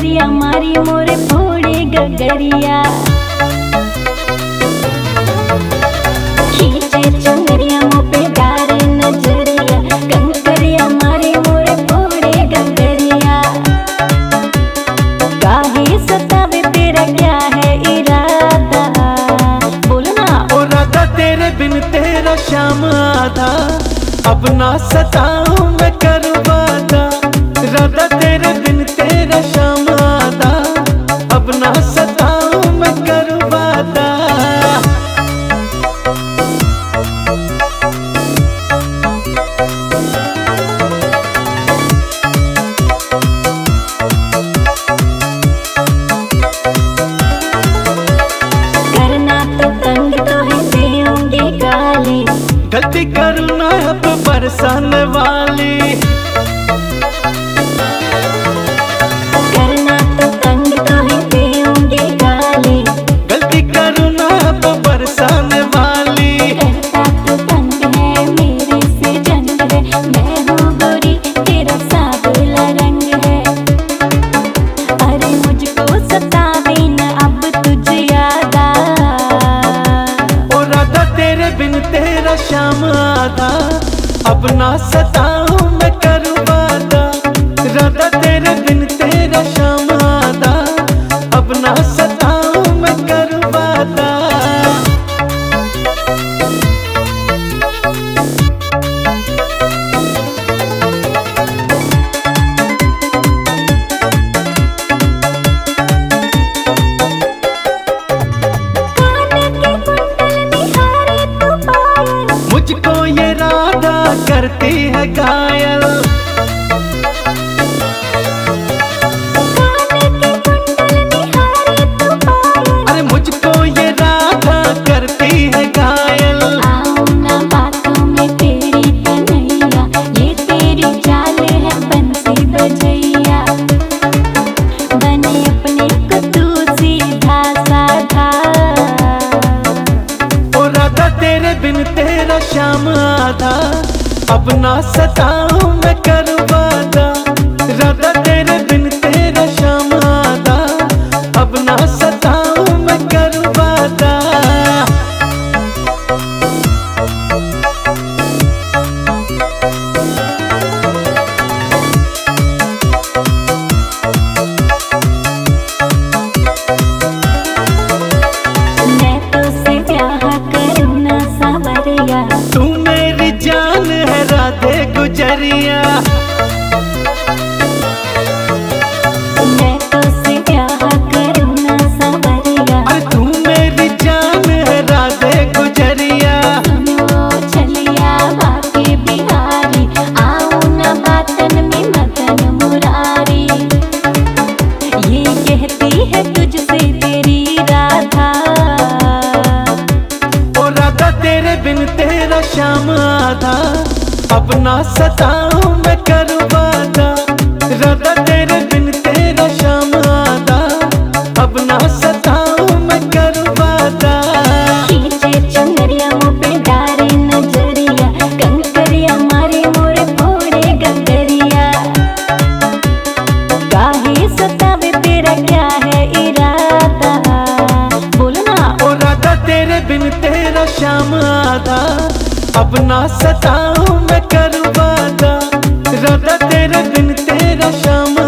कंकरिया मारी मोरे फोड़े गगरिया। खींचे चुनरिया मुँह पे डारे नजरिया, कंकरिया मारी मोरे फोड़े गगरिया। काहे सतावे तेरा क्या है इरादा, बोलना। ओ राधा तेरे बिन तेरा शाम आधा, अब ना सताऊं मैं करूं वादा। राधा तेरे बिन तेरा शाम आधा, अब ना सताऊं मैं करूं वादा। करना तो तंग तो है देंगे गाली, गलती करना अब बरसाने वाली। करना तो तंग तो है देंगे गाली, गलती करना अब बरसाने वाली। करता तो तंग है मेरे से जंग है, मैं हूँ गोरी तेरा सावला रंग है। अरे मुझको सतावे न अब तुझ याद आ। ओ राधा तेरे बिन तेरा शाम आधा, अब ना सताऊं मैं करूं वादा। राधा तेरे बिन तेरा शाम आधा, अब ना सताऊं मैं करूं वादा। मुझको ये राधा करती है घायल। अरे मुझको ये राधा करती है घायल। आओ ना बातों में तेरी कन्हैया, ये तेरी चाल है बंसी बजैया। बने अपने को तू सीधा साधा। ओ राधा तेरे बिन तेरा शाम आधा, अब ना सताऊं मैं करूं वादा। राधा तेरे बिन तेरा शाम आधा, अब ना सताऊं मैं करूं वादा। मैं तो से ब्याह करूँ ना सावरिया, तू मेरी जान है राधे गुजरिया। मैं तो से ब्याह करूँ ना सावरिया। अरे तू मेरी जान है राधे गुजरिया। सुनो चलिया बाके बिहारी, आओ ना बातन में मदन मुरारी। ये कहती है तुझसे तेरी राधा। ओ राधा तेरे बिन तेरा शाम आधा, अब ना सताऊं मैं करूं वादा। राधा तेरे बिन तेरा शाम आधा, अब ना सताऊं मैं करूं वादा। खींचे चुनरिया मुँह पे डारे नजरिया, कंकरिया मारे मोरे फोड़े गगरिया। काहे सतावे तेरा क्या है इरादा, बोलना। ओ राधा तेरे बिन तेरा शाम आधा, अब ना सताऊं मैं करूं वादा। राधा तेरे बिन तेरा शाम